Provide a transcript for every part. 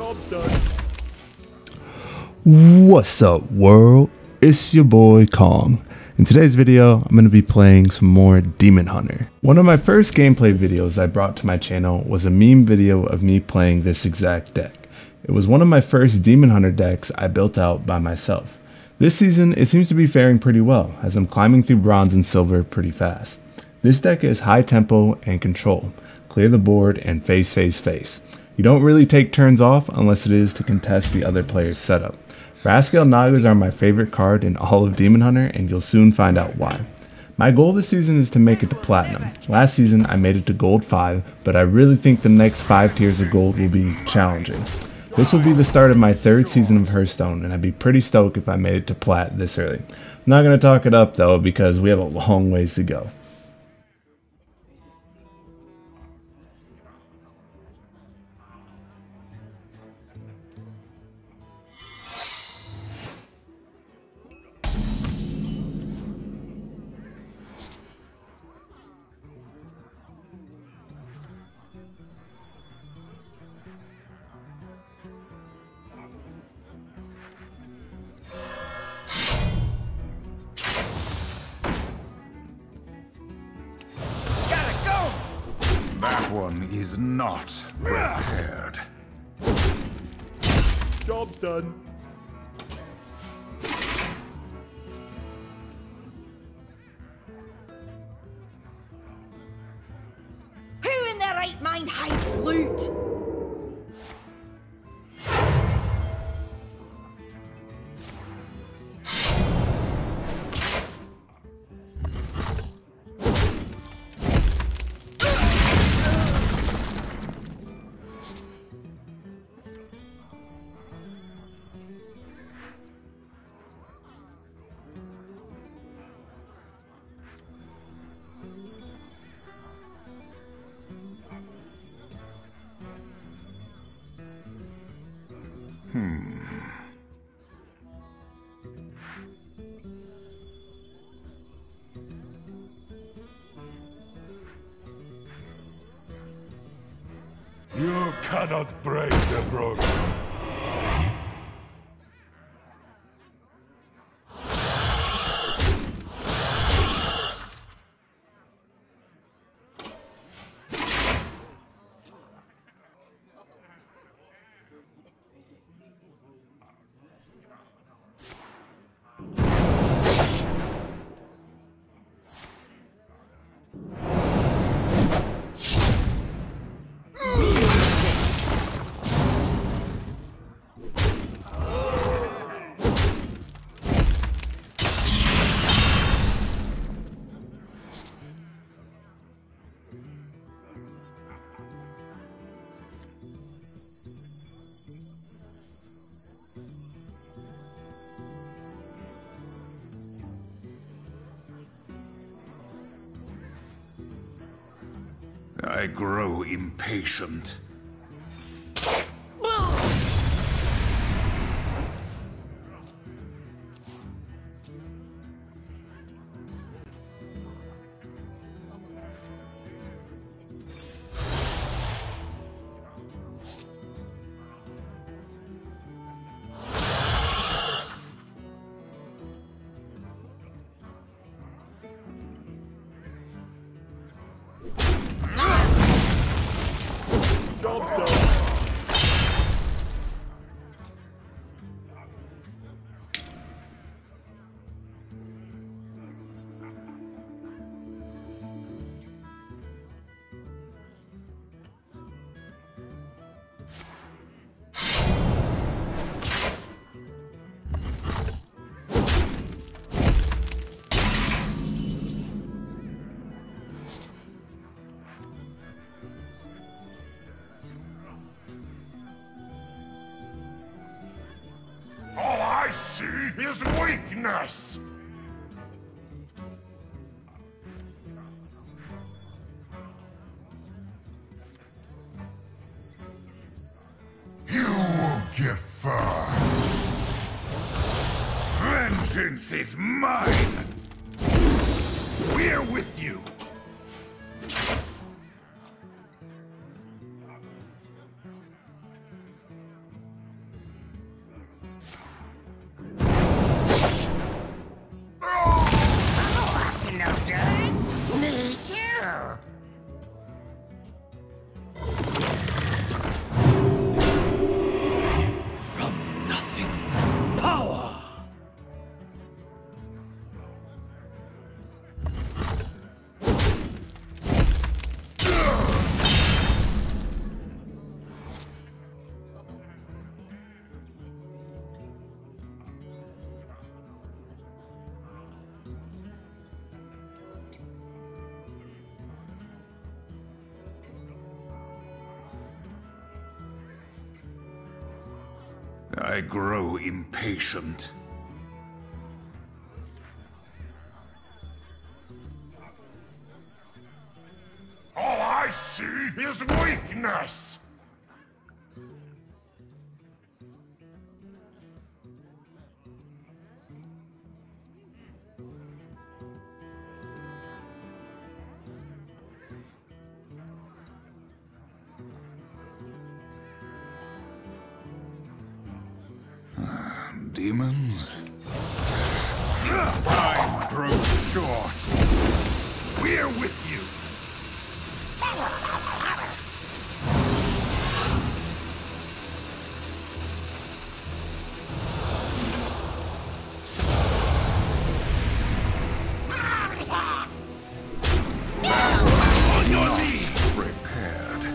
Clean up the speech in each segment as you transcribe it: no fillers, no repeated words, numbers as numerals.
Job's done. What's up, world? It's your boy Kong. In today's video, I'm going to be playing some more Demon Hunter. One of my first gameplay videos I brought to my channel was a meme video of me playing this exact deck. It was one of my first Demon Hunter decks I built out by myself. This season, it seems to be faring pretty well, as I'm climbing through bronze and silver pretty fast. This deck is high tempo and control. Clear the board and face. You don't really take turns off unless it is to contest the other player's setup. Wrathscale nagas are my favorite card in all of Demon Hunter, and you'll soon find out why. My goal this season is to make it to Platinum. Last season I made it to Gold 5, but I really think the next 5 tiers of Gold will be challenging. This will be the start of my 3rd season of Hearthstone, and I'd be pretty stoked if I made it to Plat this early. I'm not going to talk it up though, because we have a long ways to go. That one is not prepared. Job's done. Who in their right mind hides loot? You cannot break the program. I grow impatient. Job's done. All I see is weakness! You won't get far. Vengeance is mine! We're with you! I grow impatient. All I see is weakness! Demons? Time grows short. We're with you. On your knees. Prepared.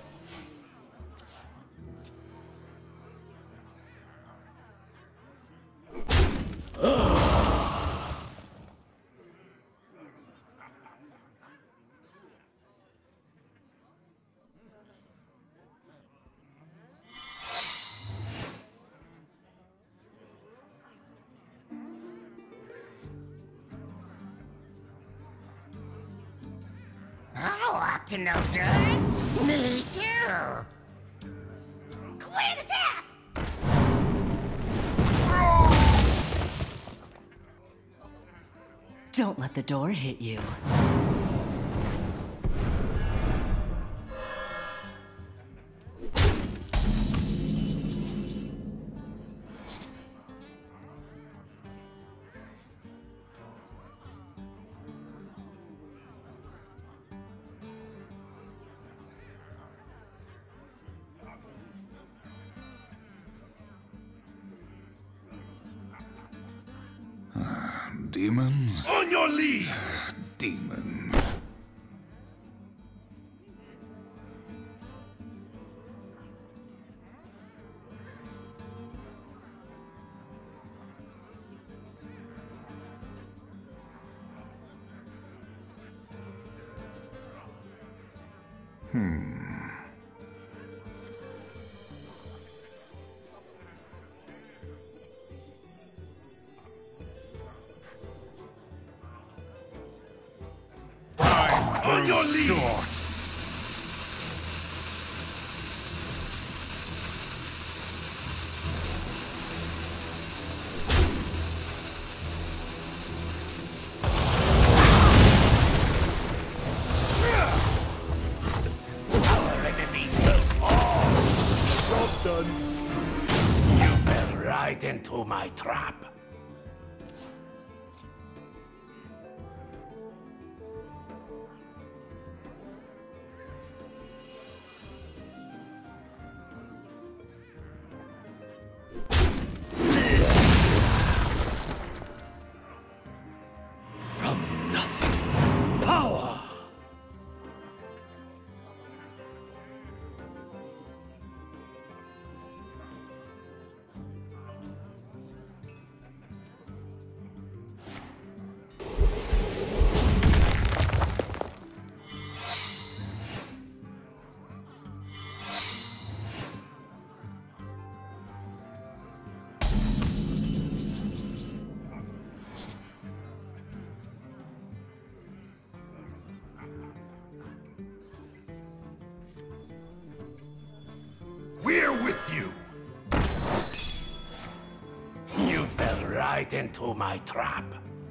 Oh, up to no good? Me too! Clear the path! Don't let the door hit you. Demons? On your leave! Demons. On your leave! Short. Our enemies will fall! Job done. You fell right into my trap. From nothing, power! We're with you! You fell right into my trap.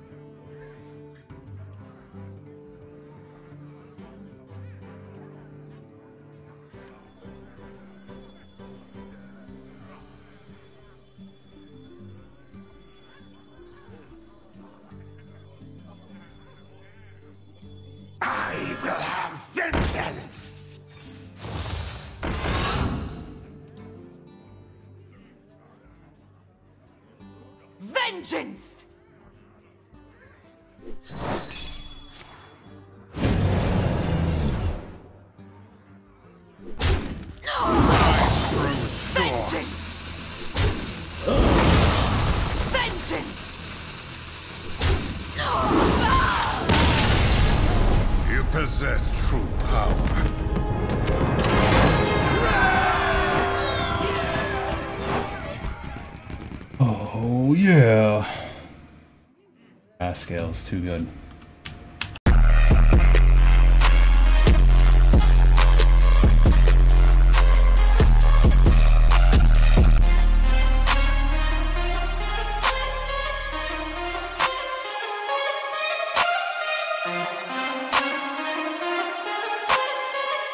I will have vengeance! Vengeance! Vengeance! Vengeance! You possess true power. Oh yeah. Wrathscales, too good.